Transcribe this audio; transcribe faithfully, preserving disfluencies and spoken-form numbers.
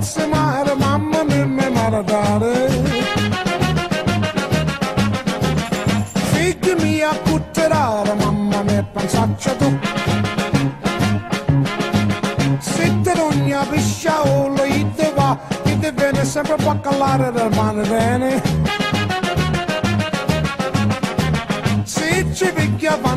pezzi mare, mamma mia, mi maradare. Figli mia a cutterare, mamma mia, pensaccia tu. Se te non ne pisciaolo, io te va, io te viene sempre a calare del mare bene. Se ci picchia